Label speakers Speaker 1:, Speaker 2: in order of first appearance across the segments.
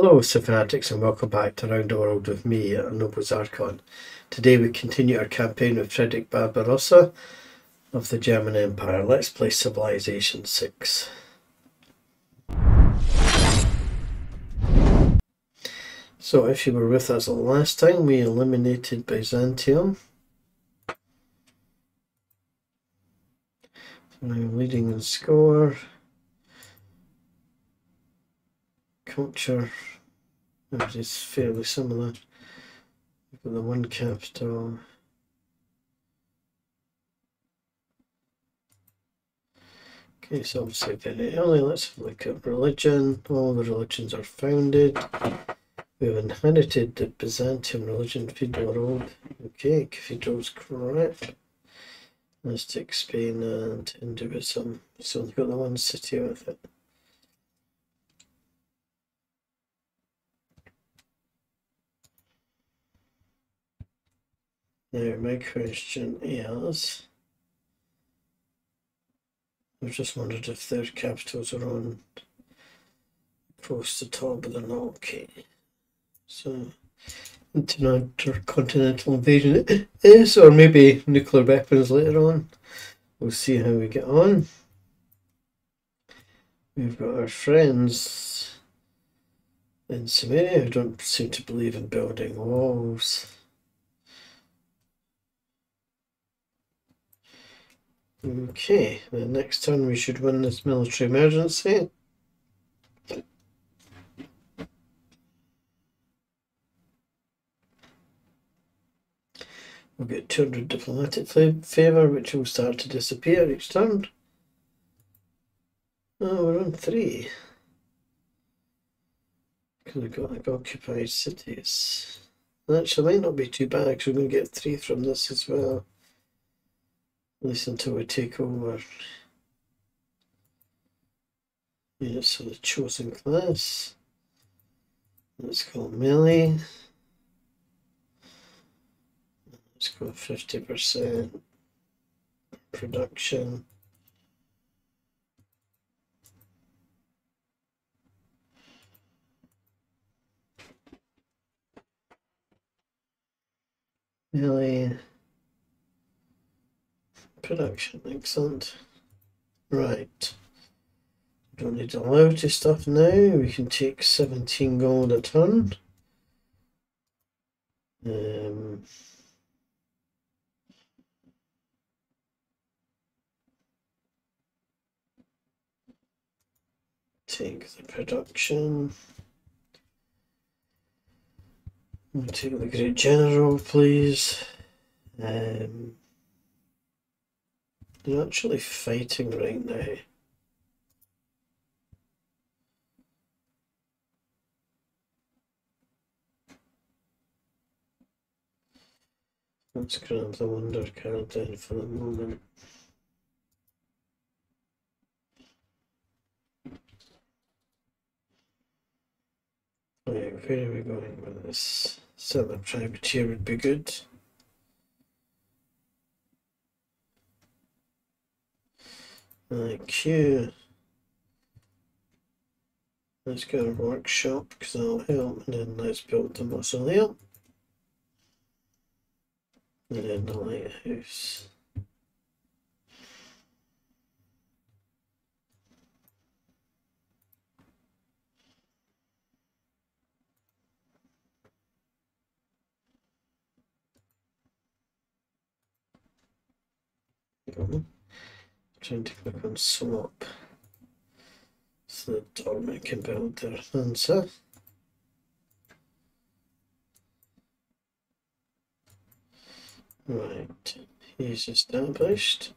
Speaker 1: Hello Civic and welcome back to Around the World with me, Noble Zarkon. Today we continue our campaign with Frederick Barbarossa of the German Empire. Let's play Civilization 6. So if you were with us the last time, we eliminated Byzantium. So now leading in score. Culture, which is fairly similar. We've got the one capital. Okay, so obviously very early. Let's have a look at religion. All the religions are founded. We've inherited the Byzantium religion, Cathedral Road. Okay, Cathedral's correct. Let's take Spain and Hinduism. So we've got the one city with it. Now my question is, I just wondered if their capitals are on close to top, but they're not. Okay. So intercontinental invasion is, or maybe nuclear weapons later on. We'll see how we get on. We've got our friends in Samaria who don't seem to believe in building walls. Okay, the next turn we should win this military emergency. We'll get 200 diplomatic favour, which will start to disappear each turn. Oh, we're on 3. Because we've got like occupied cities. Actually, might not be too bad because we're going to get 3 from this as well. At least until we take over. Yeah, so the chosen class. Let's go melee. Let's go 50% production. Melee. Production, excellent. Right. Don't need loyalty stuff now. We can take 17 gold a turn. Take the production. We'll take the Great General, please. They're actually fighting right now. Let's grab the wonder card then for the moment. Right, where are we going with this? Center privateer would be good. Q. Let's go to workshop because that'll help, and then let's build the mausoleum. And then the lighthouse. Trying to click on swap so that Dorman can build their answer. Right, he's established.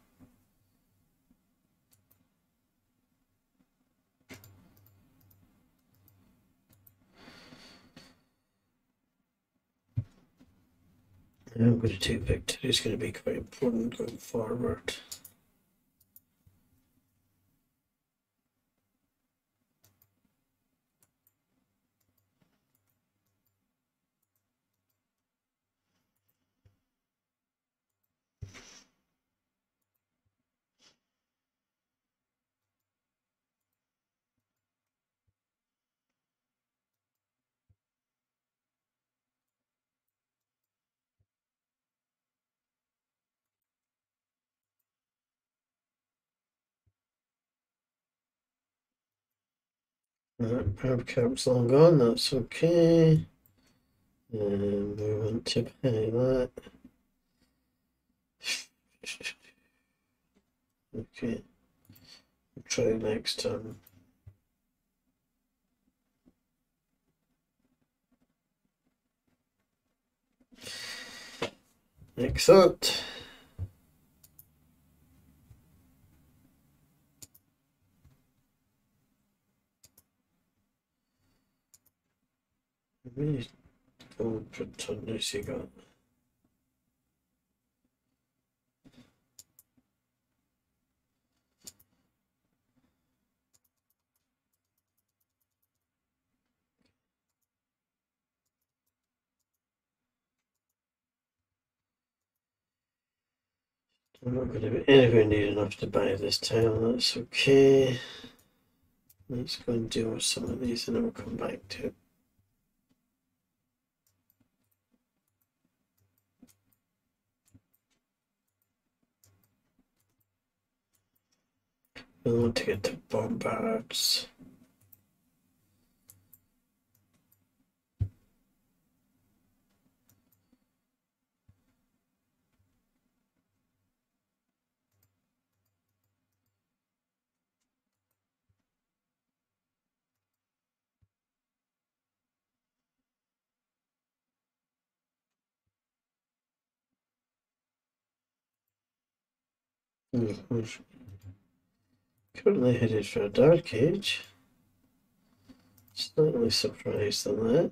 Speaker 1: I'm going to take victory. It's going to be quite important going forward. Alright, power cap's long gone, that's okay. And we want to pay that. Okay, we'll try next time. Excellent. How many gold per ton has he got? I'm not going to be anywhere near enough to buy this tile, that's okay. Let's go and deal with some of these and then we'll come back to it. We want to get to bombards. We're currently headed for a dark age. Slightly surprised on that.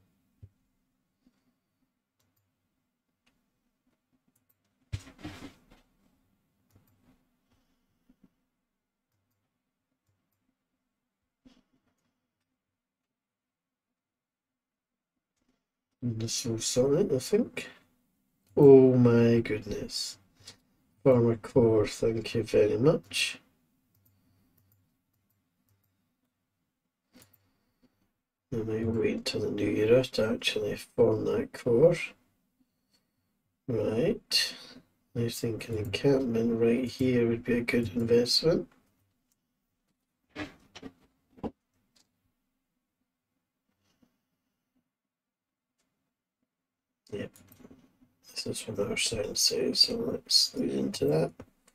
Speaker 1: And this will sort it, I think. Oh my goodness. Farmer core, thank you very much. I might wait till the new era to actually form that core. Right. I think an encampment right here would be a good investment. Yep. This is what our sign says, so let's lead into that.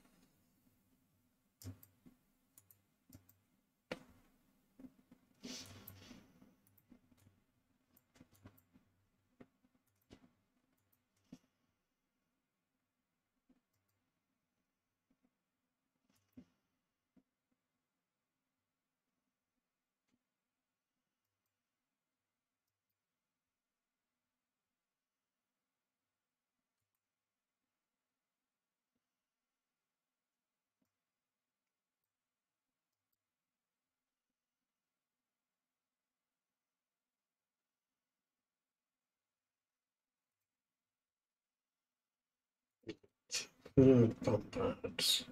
Speaker 1: Bombards.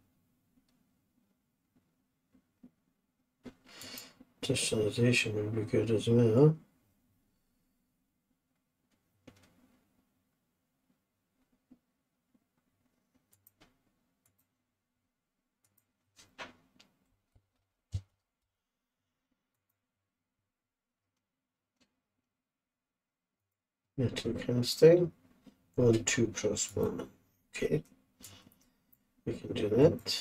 Speaker 1: Digitalization would be good as well. Metal casting. 1, 2 plus 1. Okay. We can do that.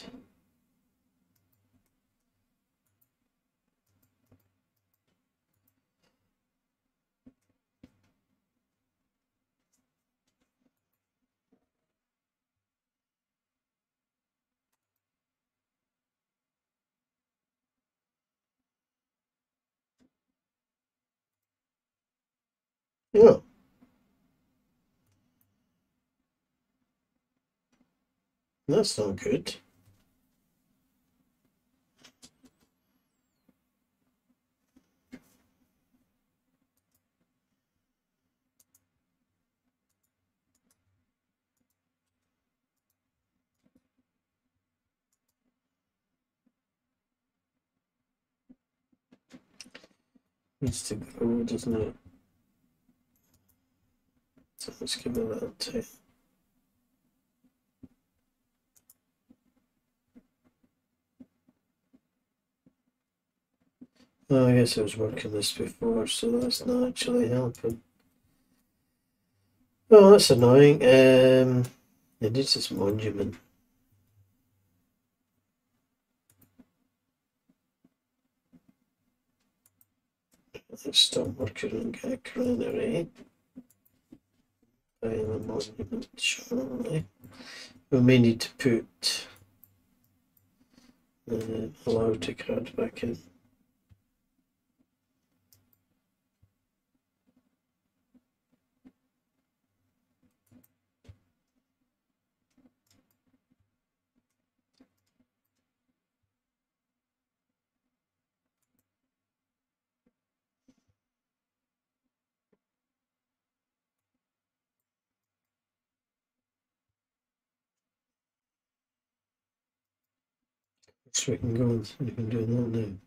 Speaker 1: Yeah. That's not good. Needs to go, doesn't it? So let's give it that too. Oh, I guess I was working this before, so that's not actually helping. Oh, that's annoying. It needs this monument. Let's stop working on get granary. Buying a monument, surely. We may need to put allow to card back in. So we can go and we can do that now.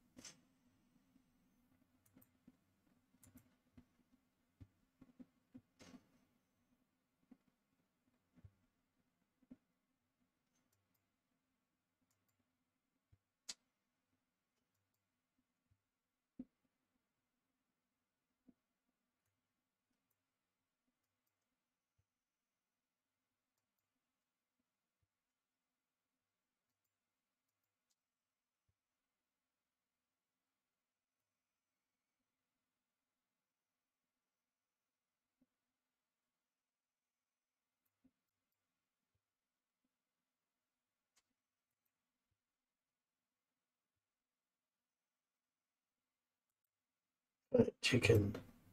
Speaker 1: Right, you can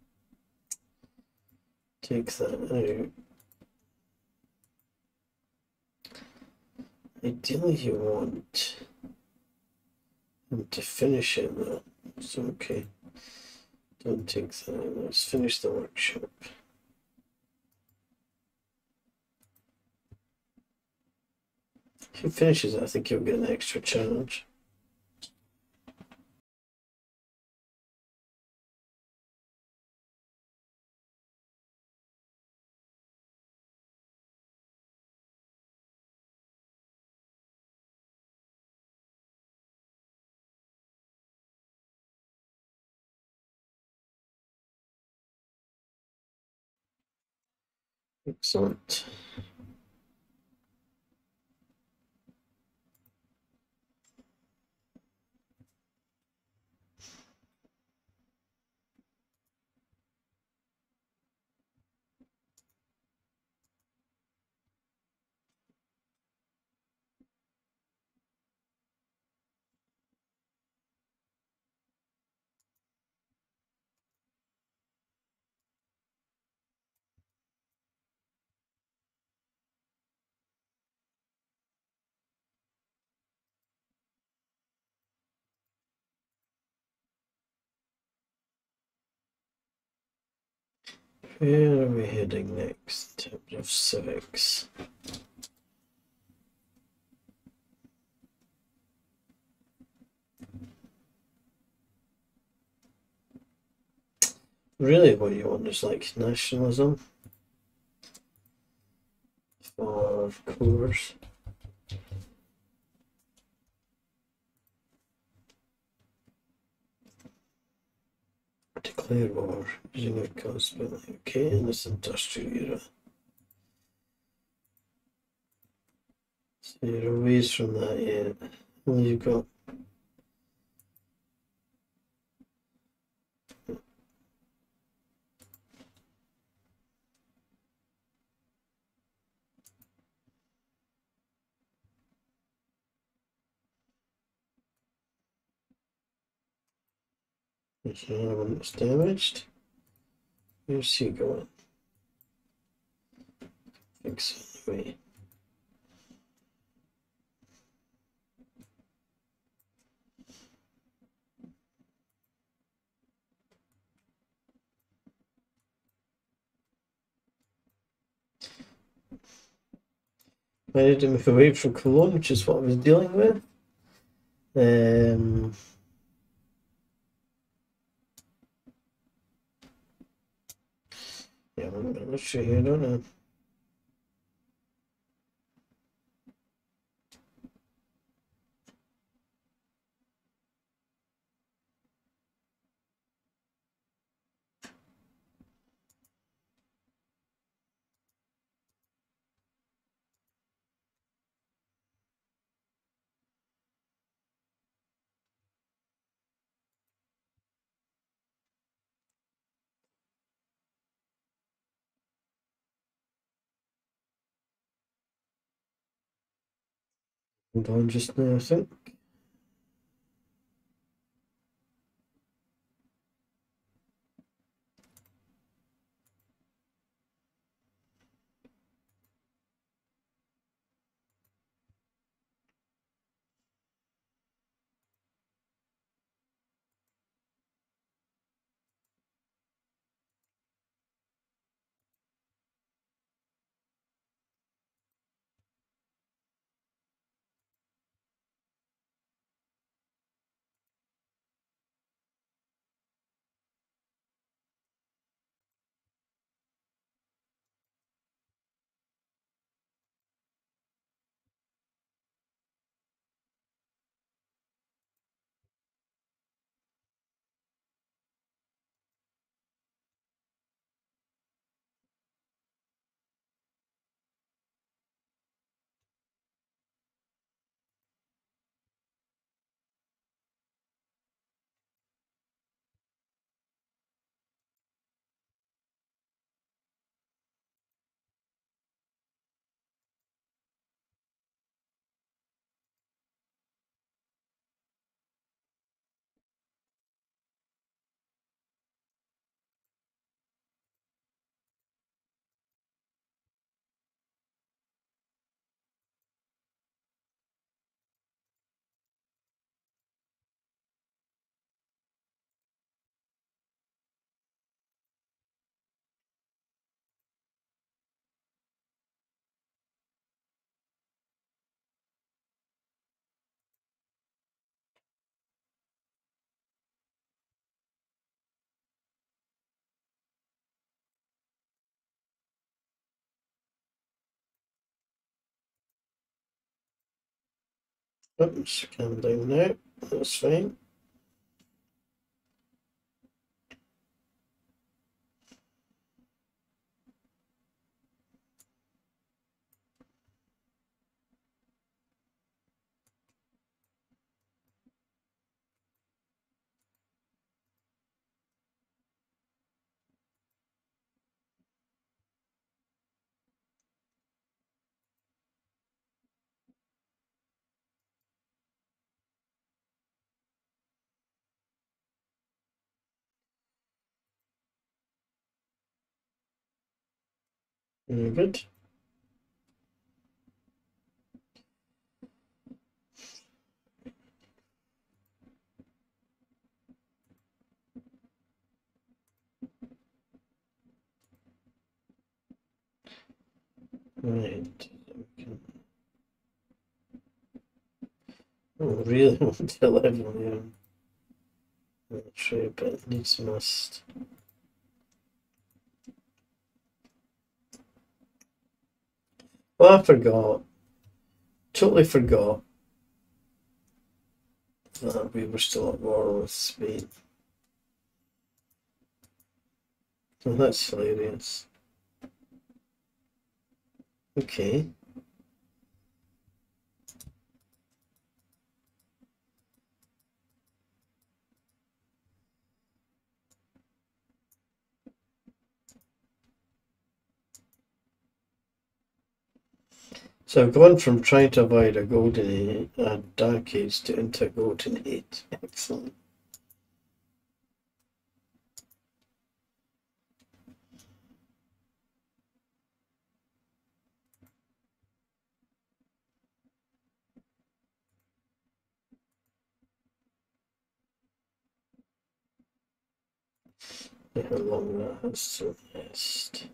Speaker 1: take that out. Ideally, you want them to finish it though. It's okay. Don't take that. Let's finish the workshop. If he finishes it, I think he'll get an extra challenge. Excellent. Where are we heading next in terms of civics? Really, what you want is like nationalism for cores. Declare war using a constantly. Okay, in this industrial era. So you're a ways from that yet. Well, you've got there's another one that's damaged. Where's he going? Fix it anyway. I need to move away from Cologne, which is what I was dealing with. Yeah, I'm not sure here, don't know. Hold on just now, I think. Oops, calm down now. That's fine. Very good. Right. Oh, really want to level him. That's right, but it needs must. Well, I forgot. Totally forgot that we were still at war with Spain. Oh, that's hilarious. Okay. So I've gone from trying to avoid a dark age to into a golden age. Excellent. How long that has to last.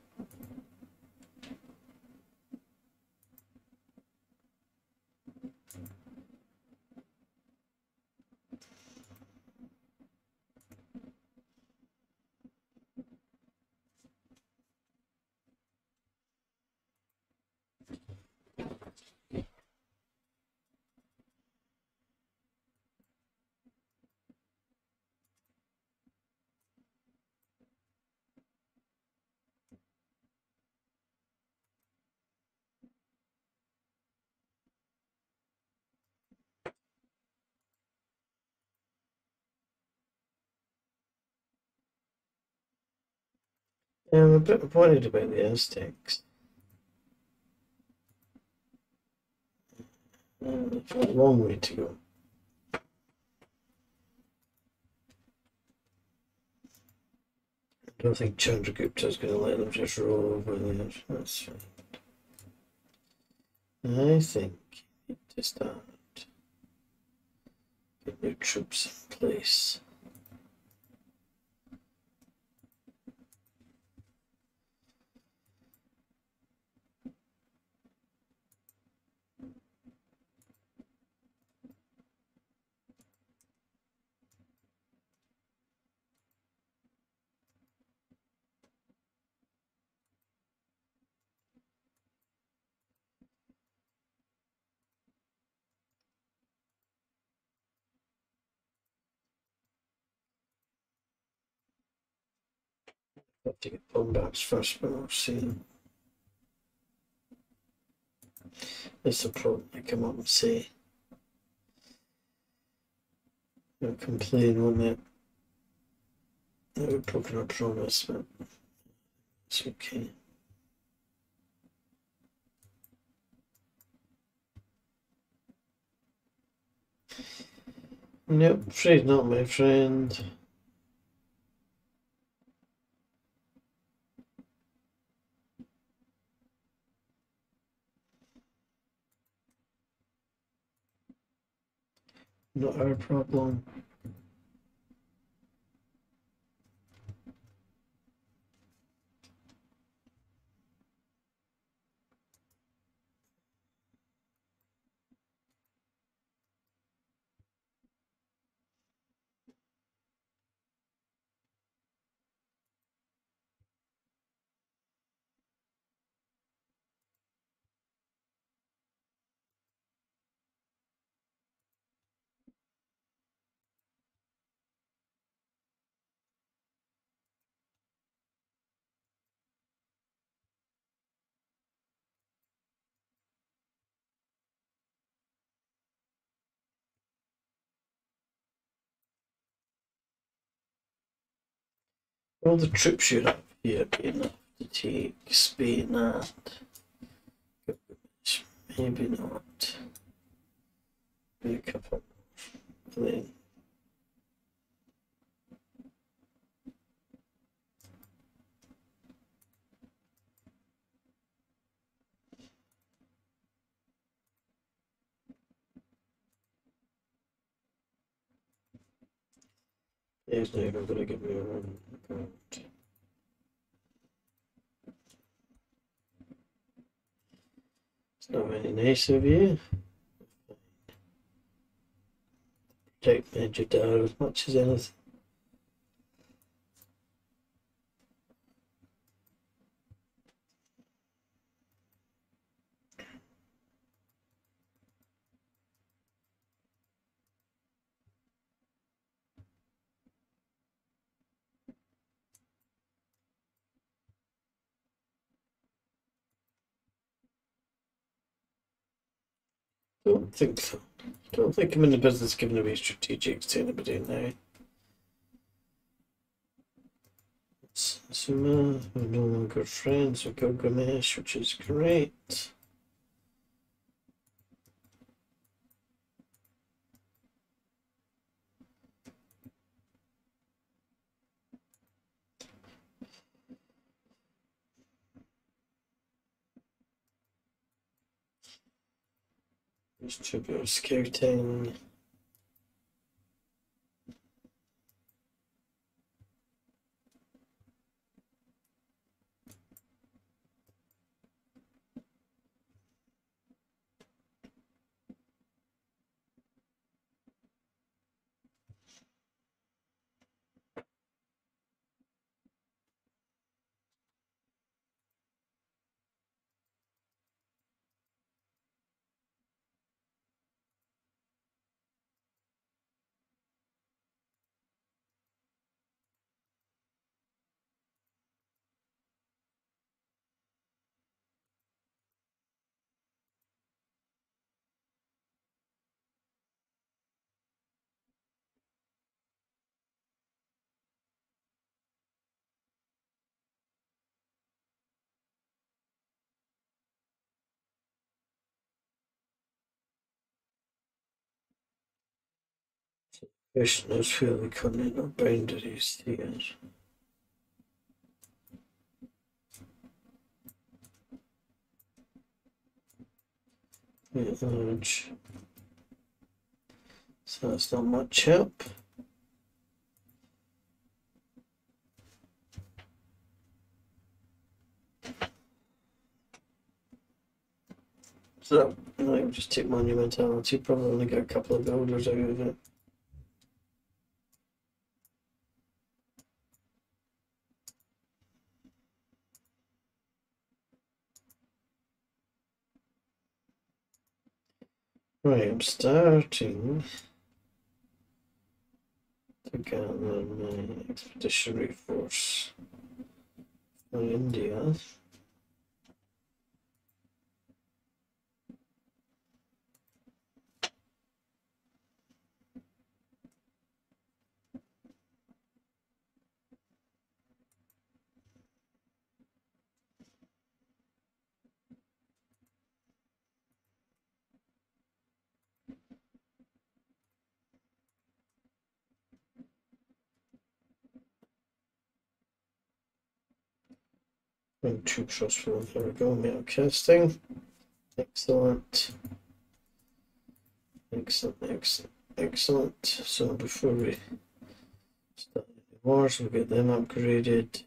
Speaker 1: I'm a bit worried about the Aztecs. A long way to go. I don't think Chandragupta's going to let them just roll over there. That's fine. I think you need to start get your troops in place. Have to get bombarded first, but we'll see. It's a problem. They come up and say, they'll complain, won't they? They were broken a promise, but it's okay. Nope, afraid not, my friend. Not our problem. All the troops you have here be enough to take Spain and maybe not. Maybe a couple. Then he's not even going to give me a run. It's not very nice of you. Protect Major Dar as much as anything. Don't think so. Don't think I'm in the business giving away strategics to anybody now. Suma, we're no longer friends with Gilgamesh, which is great. There's tribute scouting. Question is where the continental boundaries here. Large. So that's not much help. So I'll just take monumentality, probably only get a couple of builders out of it. Right, I'm starting to gather my expeditionary force for India. And two shots for there we go, metal casting. Excellent. Excellent. So before we start the wars, we'll get them upgraded.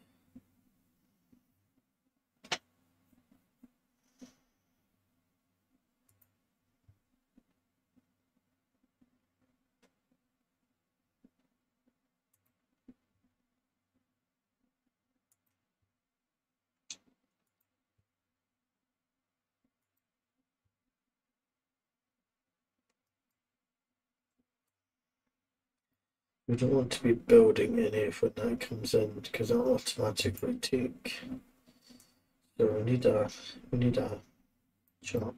Speaker 1: We don't want to be building any when that comes in because that'll automatically take. So we need a chop.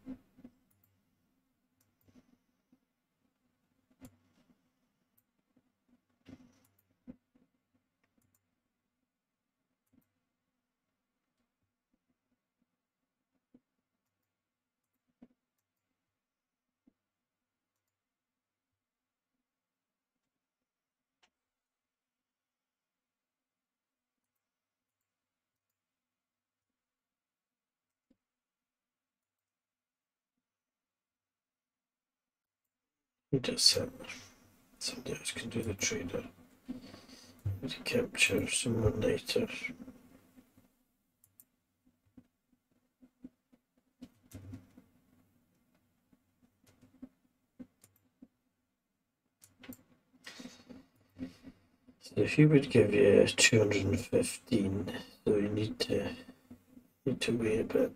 Speaker 1: He does that. Somebody else can do the trader. To capture someone later. So he would give you 215, so you need to wait a bit.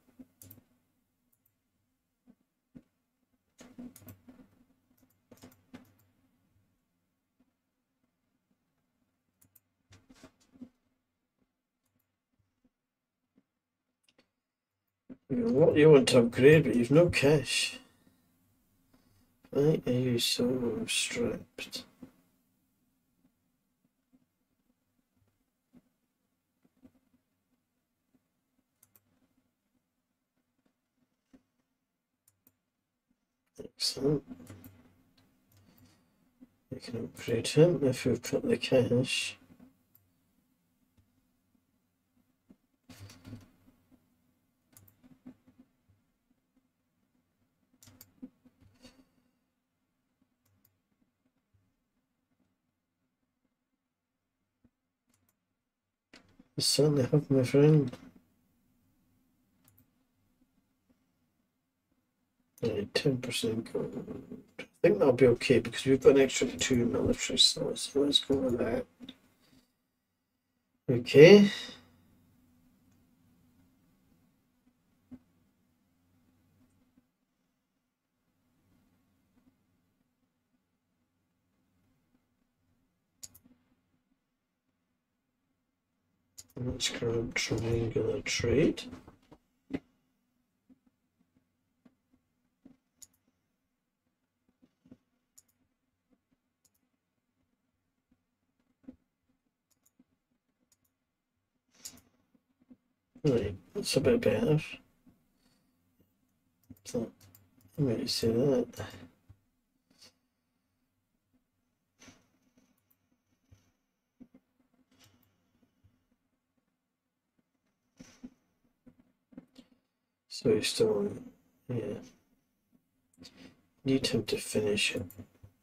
Speaker 1: What you want to upgrade, but you've no cash. Why are you so strapped? Excellent. You can upgrade him if you've got the cash. You certainly have, my friend. 10% gold. I think that'll be okay because we've got an extra 2 military slots, so let's go with that. Okay. Let's grab triangular trade. Right, that's a bit better. So, let me see that. So he's still on, yeah. Need him to finish it.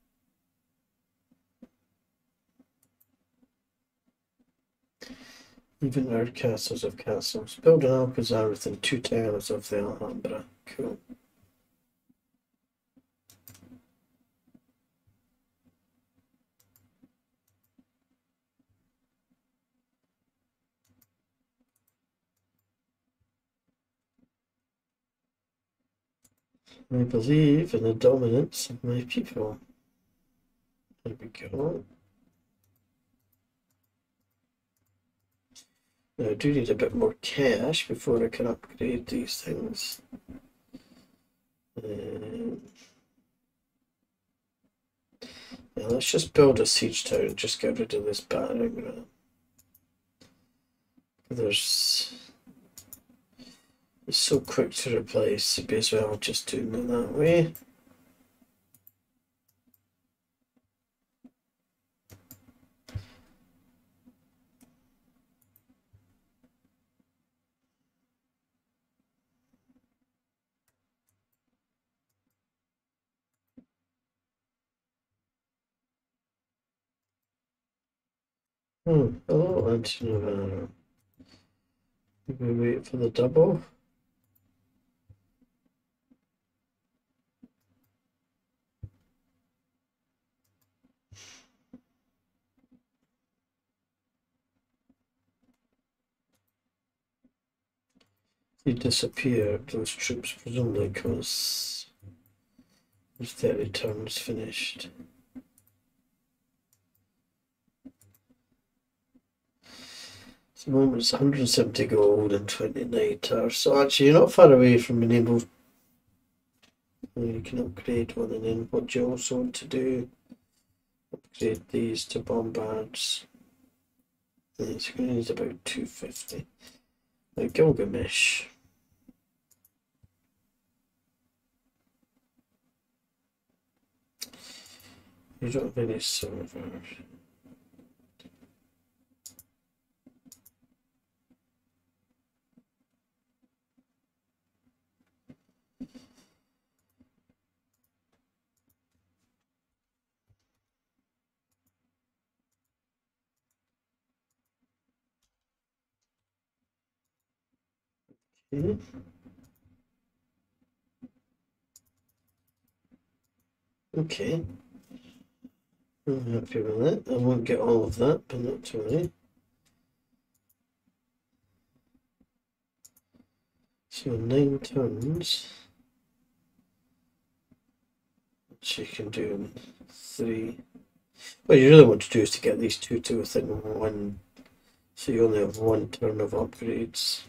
Speaker 1: Even our castles of castles. Build an Alcazar within 2 towers of the Alhambra. Cool. I believe in the dominance of my people. There we go. Now I do need a bit more cash before I can upgrade these things. Yeah, let's just build a siege tower and just get rid of this battering ram. It's so quick to replace, it'd be as well just doing it that way. Hello, Antonio. We wait for the double. He disappeared, those troops, presumably because his 30 turns finished. At the moment it's 170 gold and 29 tars. So actually you're not far away from being able. You can upgrade one, and then what you also want to do, upgrade these to bombards. It's going to need about 250. Now Gilgamesh. You don't have any silver. Okay. Okay. I'm happy with that. I won't get all of that, but not to worry. So 9 turns. Which you can do in 3. What you really want to do is to get these two to within 1. So you only have 1 turn of upgrades.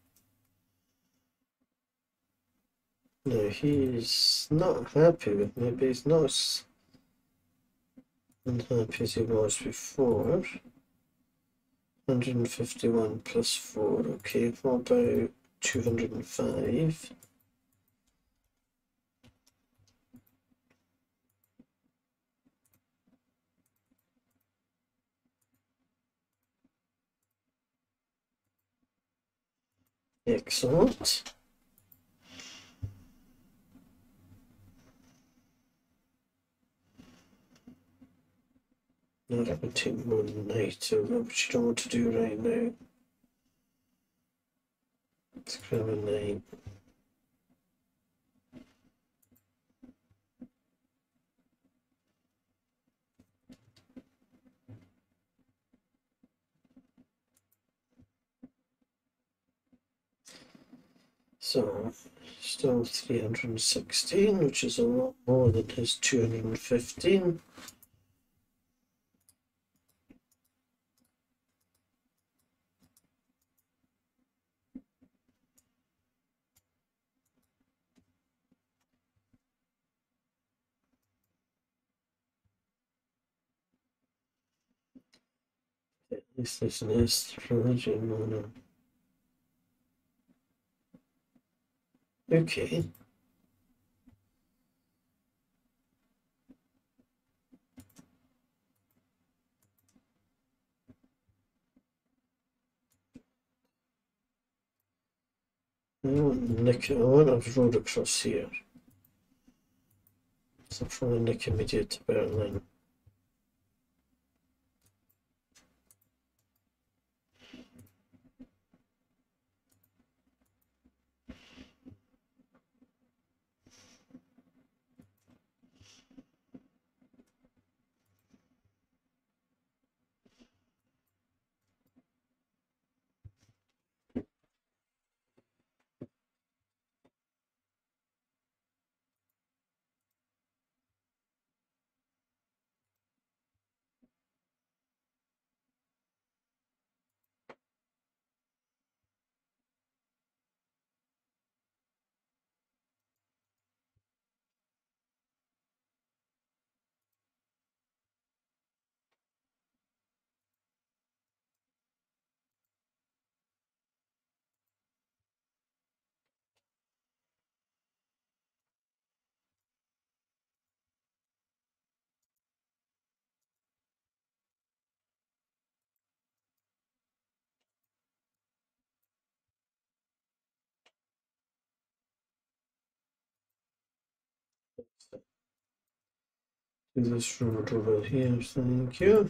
Speaker 1: No, he's not happy with me, but he's not as unhappy as he was before. 151 plus 4, okay, what about 205? Excellent. Now that would take more than 8, which you don't want to do right now. Let's grab a 9. So, still 316, which is a lot more than his 215. At least this is religion mono. Okay. I want a road across here. So from the Nick immediate to Berlin. Do this road over here, thank you.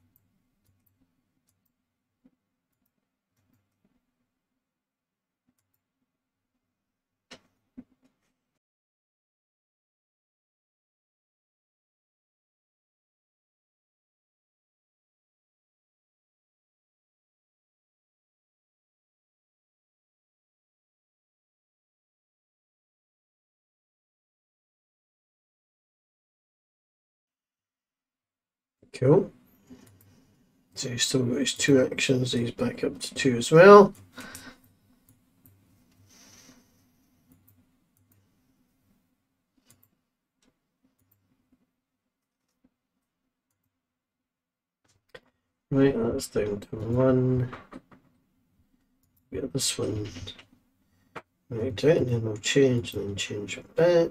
Speaker 1: Cool. So he's still got his 2 actions, he's back up to 2 as well. Right, that's down to 1. Get this one right out, and then we'll change and then change it back.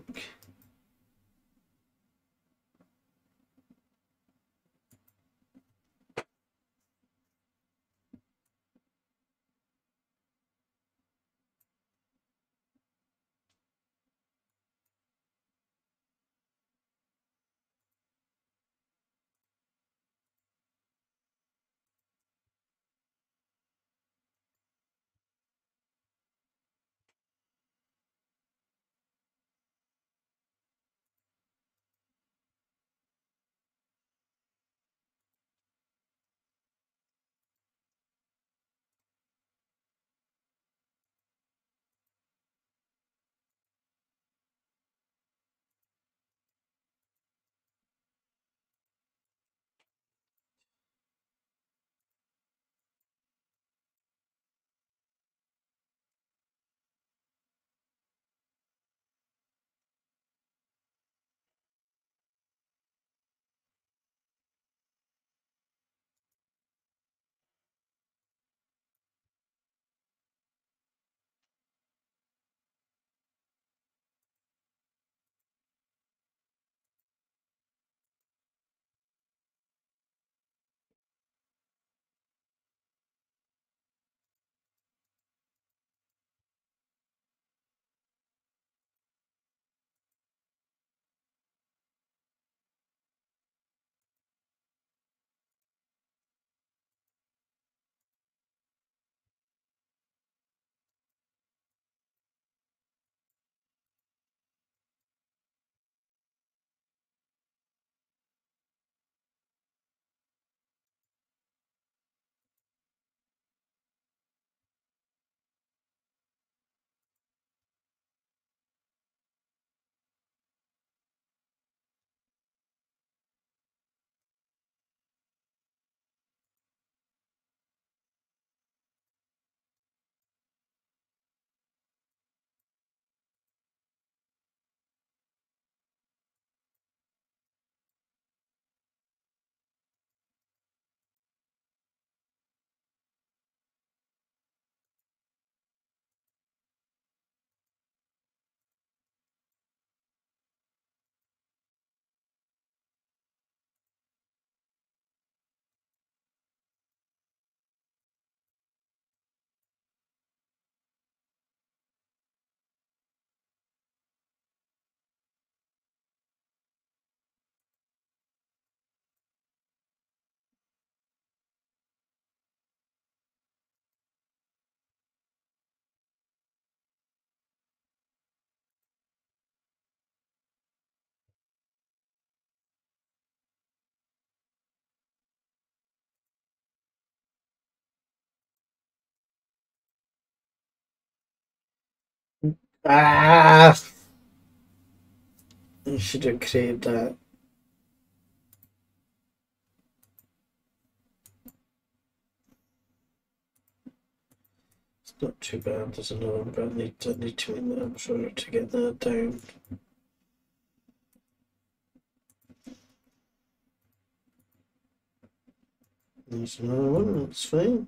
Speaker 1: Ah! I should have created that. It's not too bad. There's another one, but I need to make that sure to get that down. There's another one. That's fine.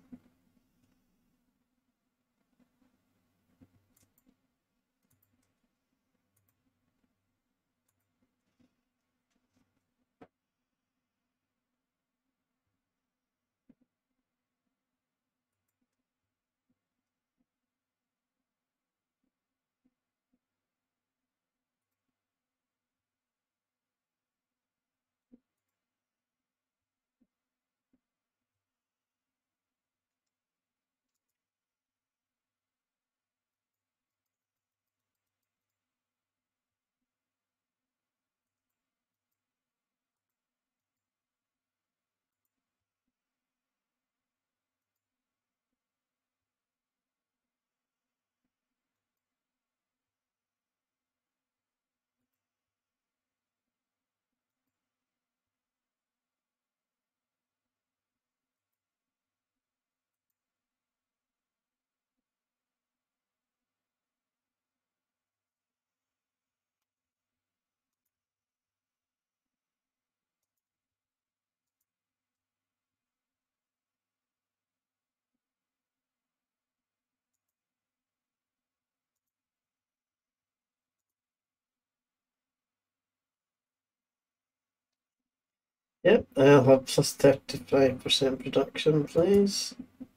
Speaker 1: Yep, I'll have plus 35% production, please.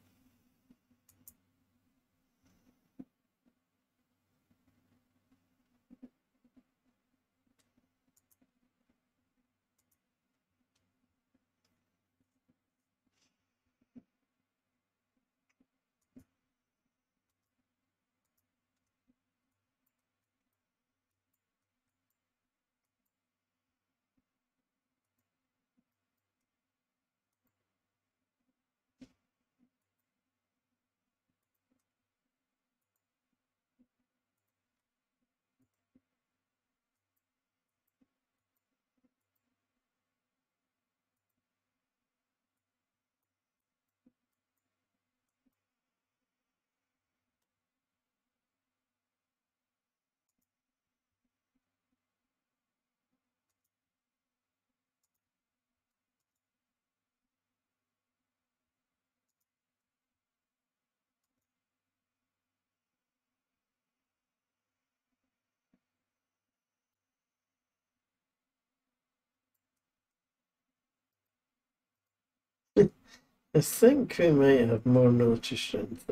Speaker 1: I think we might have more military strength.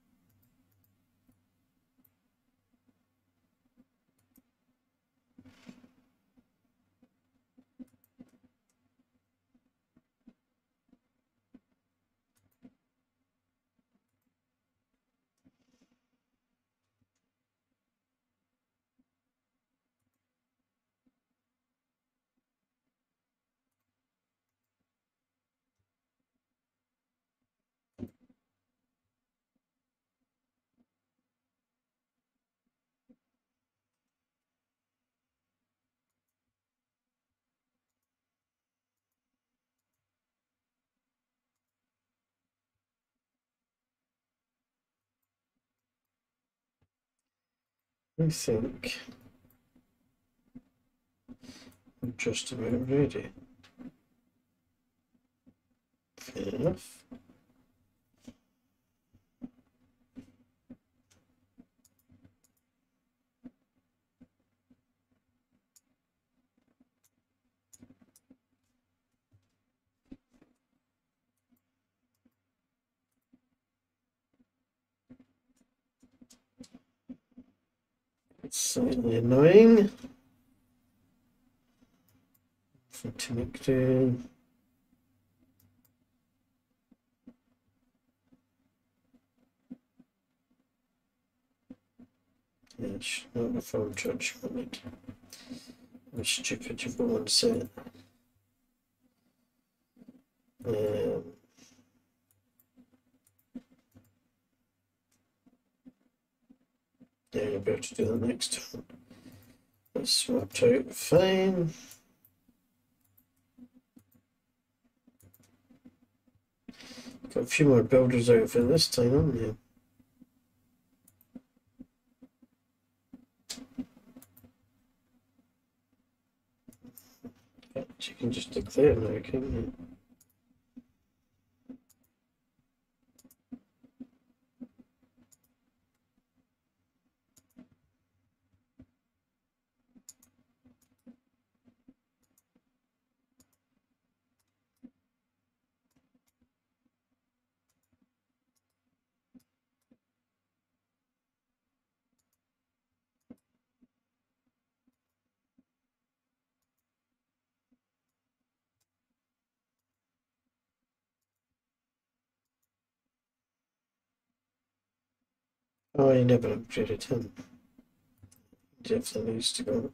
Speaker 1: I think I'm just about ready. Fair enough. It's slightly annoying. To make do. Yes, not the phone judgment. I'm stupid, you've got one set. There you be able to do that next turn. That's worked out fine. Got a few more builders out for this time, haven't you? But you can just declare now, can't you? Oh, you never upgraded him. He definitely needs to go.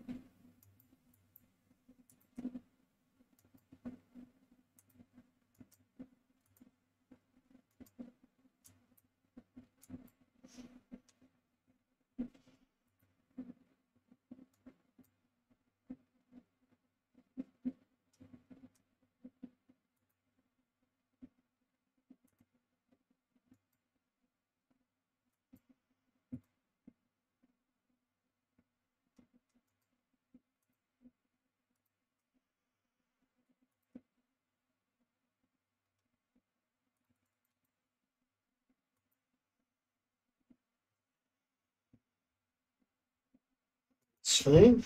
Speaker 1: It's fine.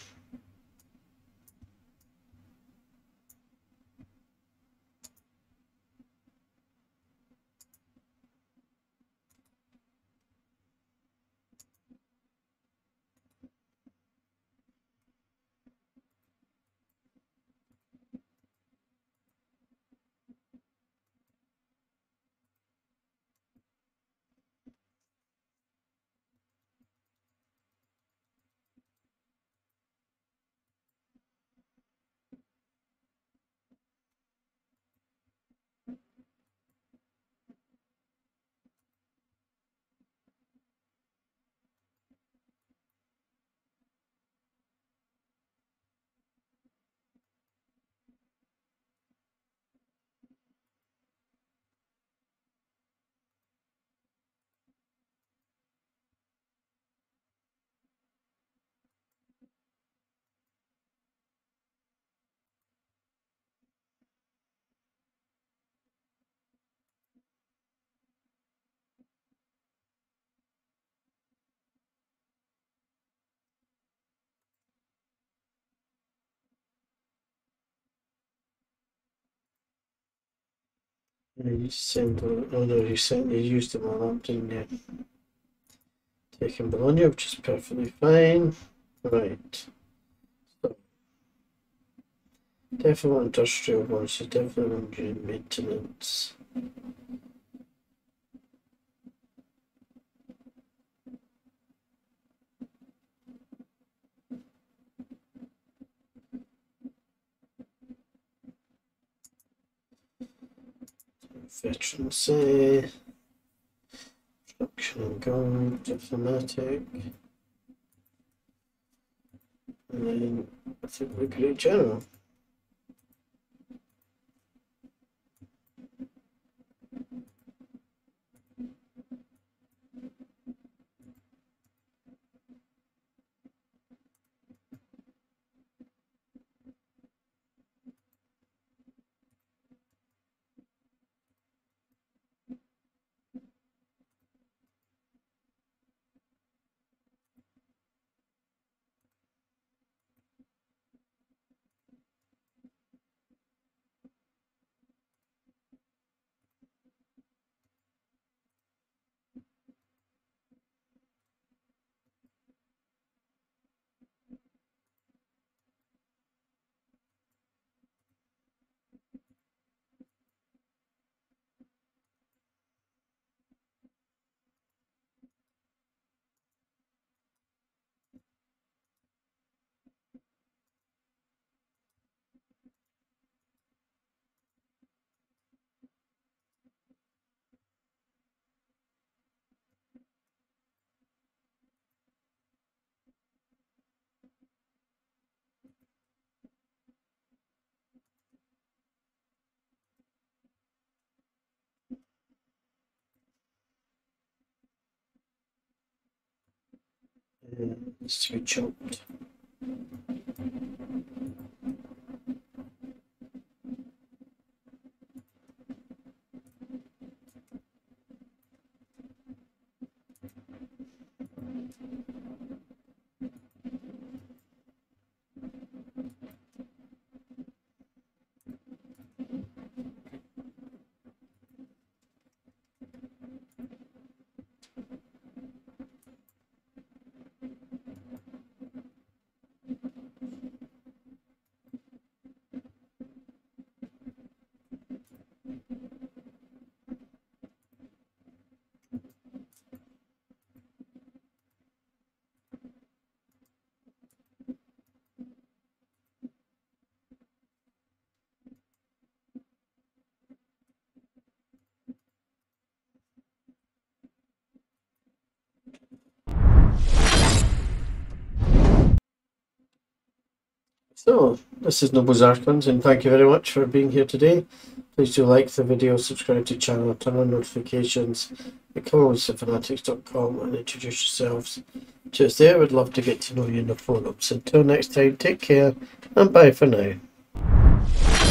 Speaker 1: You send, oh no, you used them all up, didn't you? Taking Bologna, which is perfectly fine. Right. So, definitely want industrial ones, so definitely want to do maintenance. Veterancy. Production and gold, diplomatic. And then I think we're good at general. It's to be chopped. So, this is Noble Zarkon, and thank you very much for being here today. Please do like the video, subscribe to the channel, turn on notifications, become a fanatics.com and introduce yourselves to us there. We'd love to get to know you in the forums. Until next time, take care and bye for now.